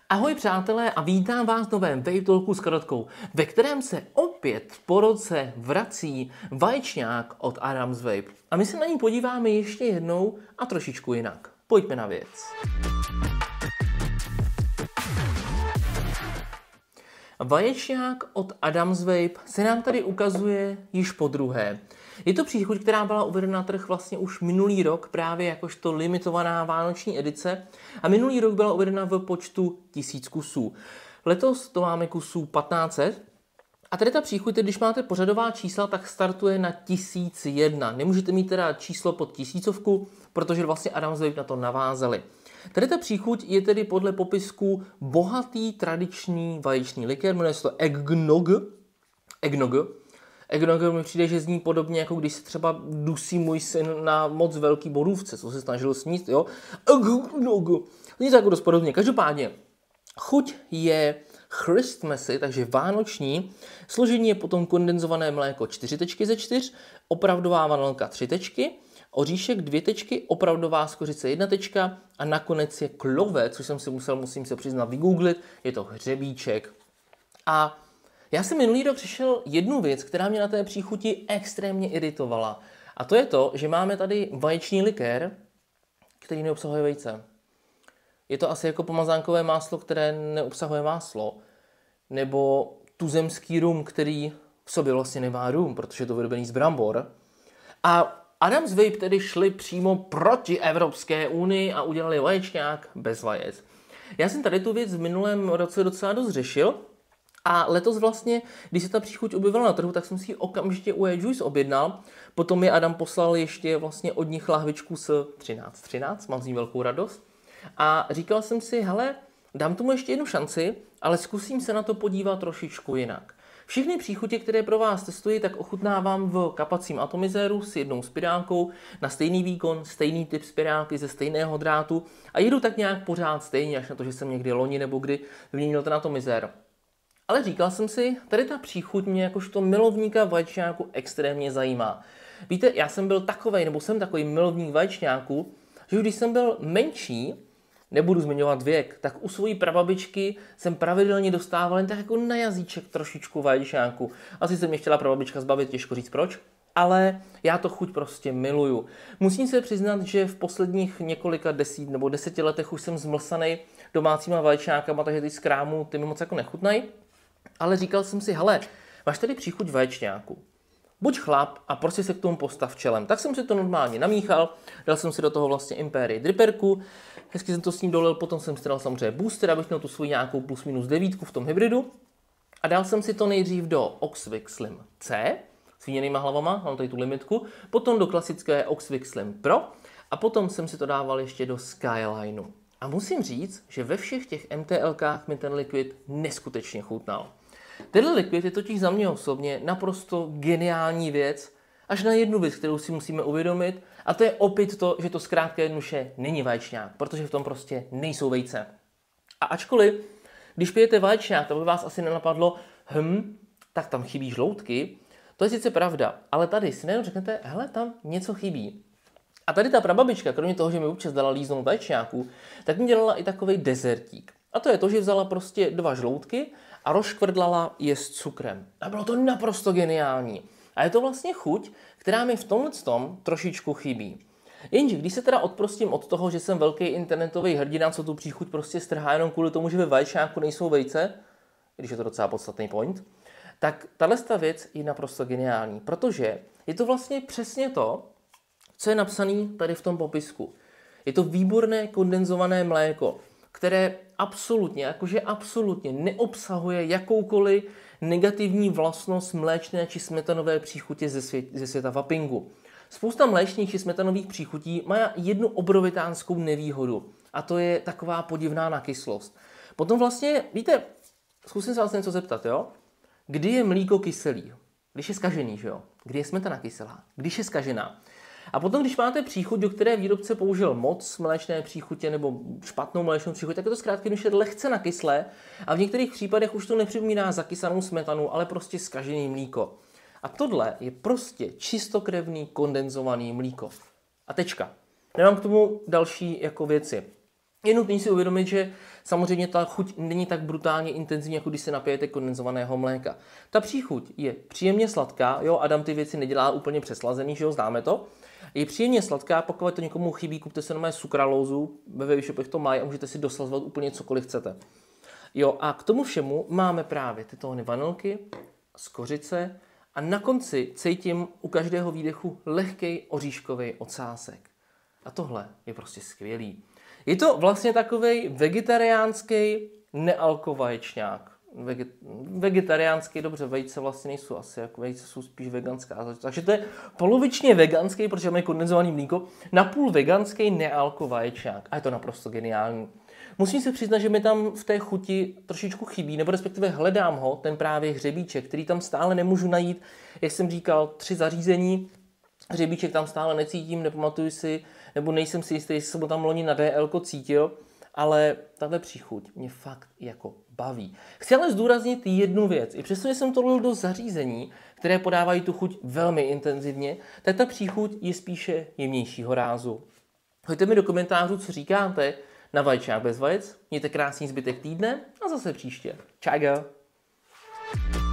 Ahoj přátelé a vítám vás v novém Vape Talku s Karotkou, ve kterém se opět po roce vrací vaječňák od Adams Vape. A my se na ní podíváme ještě jednou a trošičku jinak. Pojďme na věc. Vaječňák od Adams Vape se nám tady ukazuje již podruhé. Je to příchuť, která byla uvedena na trh vlastně už minulý rok, právě jakožto limitovaná vánoční edice. A minulý rok byla uvedena v počtu 1000 kusů. Letos to máme kusů 1500. A tady ta příchuť, když máte pořadová čísla, tak startuje na 1001. Nemůžete mít teda číslo pod 1000, protože vlastně Adams Vape na to navázali. Tady ta příchuť je tedy podle popisku bohatý tradiční vaječný likér, jmenuje se to eggnog. Eggnog mi přijde, že zní podobně, jako když se třeba dusí můj syn na moc velký borůvce, co se snažil sníst, jo? Eggnog. Zní to jako dost podobně. Každopádně, chuť je Christmassy, takže vánoční. Složení je potom kondenzované mléko 4 tečky ze 4, opravdová vanilka 3 tečky, oříšek 2 tečky, opravdová skořice 1 tečka a nakonec je klové, což jsem si musím se přiznat vygooglit, je to hřebíček. A já jsem minulý rok přišel jednu věc, která mě na té příchuti extrémně iritovala. A to je to, že máme tady vaječný likér, který neobsahuje vejce. Je to asi jako pomazánkové máslo, které neobsahuje máslo. Nebo tuzemský rum, který v sobě vlastně nemá rum, protože je to vyrobený z brambor. A Adams Vape tedy šli přímo proti Evropské unii a udělali vaječňák bez vajec. Já jsem tady tu věc v minulém roce docela dost řešil. A letos vlastně, když se ta příchuť objevila na trhu, tak jsem si ji okamžitě u Juice objednal. Potom mi Adam poslal ještě vlastně od nich lahvičku s 1313, mám z ní velkou radost. A říkal jsem si, hele, dám tomu ještě jednu šanci, ale zkusím se na to podívat trošičku jinak. Všechny příchutě, které pro vás testuji, tak ochutnávám v kapacím atomizéru s jednou spirálkou na stejný výkon, stejný typ spirálky ze stejného drátu a jedu tak nějak pořád stejně, až na to, že jsem někdy loni nebo kdy vyměnil ten atomizér. Ale říkal jsem si, tady ta příchuť mě jakožto milovníka vaječňáku extrémně zajímá. Víte, já jsem byl takovej, nebo jsem takový milovník vaječňáku, že když jsem byl menší, nebudu zmiňovat věk, tak u svojí prababičky jsem pravidelně dostával jen tak jako na jazyček trošičku vaječňáku. Asi se mě chtěla prababička zbavit, těžko říct proč, ale já to chuť prostě miluju. Musím se přiznat, že v posledních několika 10 letech už jsem zmlsanej domácíma vaječňákama, takže ty z krámu ty mi moc jako nechutnají. Ale říkal jsem si, hele, máš tady příchuť vaječňáku. Buď chlap a prostě se k tomu postav čelem. Tak jsem si to normálně namíchal, dal jsem si do toho vlastně Imperii dripperku, hezky jsem to s ním dolil, potom jsem si dal samozřejmě booster, abych měl tu svůj nějakou plus minus 9 v tom hybridu. A dal jsem si to nejdřív do Oxvik Slim C, s víněnýma hlavama, mám tady tu limitku, potom do klasické Oxvik Slim Pro a potom jsem si to dával ještě do Skylineu. A musím říct, že ve všech těch MTLkách mi ten likvid neskutečně chutnal. Tenhle likvid je totiž za mě osobně naprosto geniální věc, až na jednu věc, kterou si musíme uvědomit, a to je opět to, že to zkrátka jednoduše není vaječňák, protože v tom prostě nejsou vejce. A ačkoliv, když pijete vaječňák, to by vás asi nenapadlo, tak tam chybí žloutky, to je sice pravda, ale tady si nejenom řeknete, hele, tam něco chybí. A tady ta prababička, kromě toho, že mi občas dala líznout vaječňáku, tak mi dělala i takovej dezertík. A to je to, že vzala prostě 2 žloutky a rozškvrdlala je s cukrem. A bylo to naprosto geniální. A je to vlastně chuť, která mi v tomhletom trošičku chybí. Jenže když se teda odprostím od toho, že jsem velký internetový hrdina, co tu příchuť prostě strhá jenom kvůli tomu, že ve vaječňáku nejsou vejce, když je to docela podstatný point, tak tahle věc je naprosto geniální, protože je to vlastně přesně to, co je napsané tady v tom popisku. Je to výborné kondenzované mléko, které absolutně neobsahuje jakoukoliv negativní vlastnost mléčné či smetanové příchutě ze světa vapingu. Spousta mléčných či smetanových příchutí má jednu obrovitánskou nevýhodu a to je taková podivná nakyslost. Potom vlastně, víte, zkusím se vás něco zeptat, jo? Kdy je mlíko kyselý? Když je zkažený, že jo? Kdy je smetana kyselá? Když je zkažená. A potom, když máte příchuť, do které výrobce použil moc mléčné příchutě nebo špatnou mléčnou příchuť, tak je to zkrátka je lehce nakyslé a v některých případech už to nepřipomíná zakysanou smetanu, ale prostě zkažený mlíko. A tohle je prostě čistokrevný kondenzovaný mlíko. A tečka. Nemám k tomu další jako věci. Je nutné si uvědomit, že samozřejmě ta chuť není tak brutálně intenzivní, jako když se napijete kondenzovaného mléka. Ta příchuť je příjemně sladká, jo, Adam ty věci nedělá úplně přeslazený, že jo, známe to. Je příjemně sladká, pokud to někomu chybí, kupte si normálně sukralózu, ve webshopech to mají a můžete si doslazovat úplně cokoliv chcete. Jo, a k tomu všemu máme právě ty tóny vanilky, z kořice a na konci cítím u každého výdechu lehkej oříškový ocásek. A tohle je prostě skvělý. Je to vlastně takovej vegetariánský nealkovaječňák. Vegetariánský, dobře, vejce vlastně nejsou asi, jako vejce jsou spíš veganská. Takže to je polovičně veganský, protože máme kondenzovaný mlíko, napůl veganský nealkovaječňák. A je to naprosto geniální. Musím si přiznat, že mi tam v té chuti trošičku chybí, nebo respektive hledám ho, ten právě hřebíček, který tam stále nemůžu najít. Jak jsem říkal, 3 zařízení, hřebíček tam stále necítím, nepamatuju si, nebo nejsem si jistý, jestli jsem ho tam loni na DL cítil, ale tahle příchuť mě fakt jako baví. Chci ale zdůraznit jednu věc. I přesto, že jsem to dal do zařízení, které podávají tu chuť velmi intenzivně, tak ta příchuť je spíše jemnějšího rázu. Hoďte mi do komentářů, co říkáte na vaječák bez vajec. Mějte krásný zbytek týdne a zase příště. Čau.